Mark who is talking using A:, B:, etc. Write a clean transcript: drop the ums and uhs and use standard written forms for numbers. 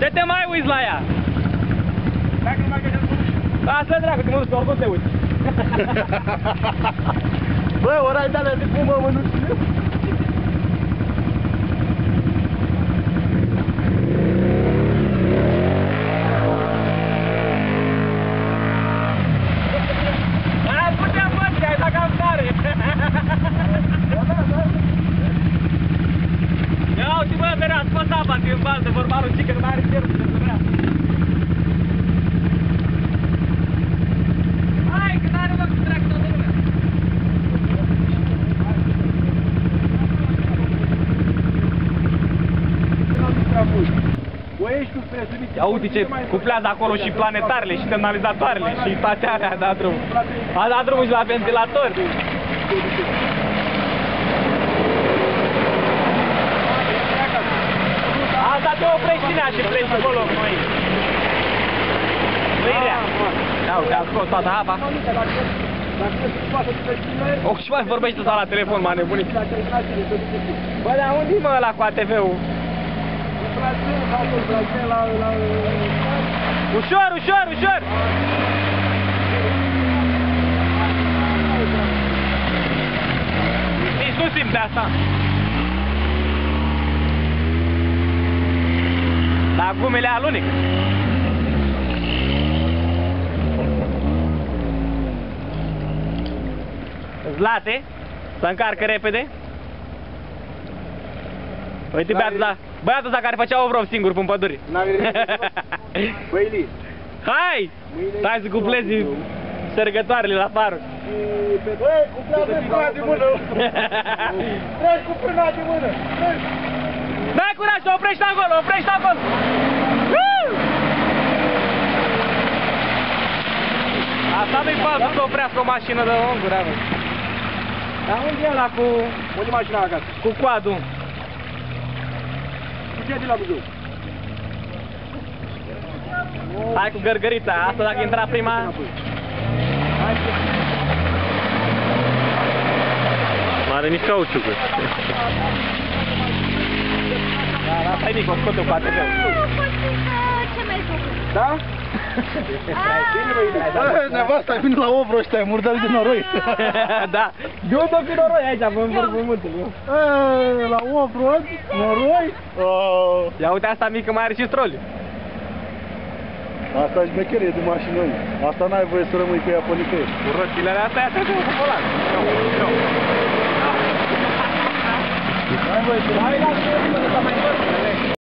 A: Ce te mai uiți la ea?
B: Dacă nu mai găsesc mânuși.
A: Lasă dracu, că mă duc, oricum te uiți.
B: Bă, ori ai de-alea de cum mă mânuși.
A: Ia uite bă, verea, scos apa din baltă, vorba lui Cică, nu mai are cerul să vrea. Hai, că n-are mă cu trag toată lumea. Ia uite ce cuplează acolo și planetarele și semnalizatoarele și toate alea a dat drumul. A dat drumul și la ventilator. Asta te oprești cine și pleci acolo cu noi. Mâirea. Ia uite, am scos toată apa. Oh, și mai vorbește sau la telefon, m-a nebunit. Bă, dar unde-i mă ăla cu ATV-ul? Ușor, ușor, ușor! Nici nu simte asta. Dar gumele alunic. Zlate, să încarcă repede. Uite băiatul ăsta care făcea ovrov singur pe-n pădure.
B: Băi,
A: hai! Hai să cuplezi sărgătoarele la farul.
B: Băi, cuplează frâna de mână! Treci cu frâna de mână!
A: Dai curaj, oprește acolo, oprește acolo! Asta nu-i falsul să oprească o mașină de onguri, avă. Dar unde e ăla cu...
B: Unde e mașina acasă?
A: Cu coadul?
B: Cu ce de la Buzău?
A: Hai cu gărgărița, asta dacă intra prima...
C: Mare nici cauciucuri.
A: Da, asta-i mic, o scotă cu ATV-ul.
D: Ce mai făcut?
B: Da? Bă, nevasta, vin la Ovro ăștia, murdari de noroi.
A: Da, de unde fi noroi aici, pe mormântul.
B: La Ovro, noroi?
A: Ia uite, asta mică mai are și stroliu.
B: Asta e șmecherie de mașină. Asta n-ai voie să rămâi cu ea pe nicăieri.
A: Cu roțile alea astea, așa se cu volan.
B: N-ai voie să rămâi.
A: Hai la mai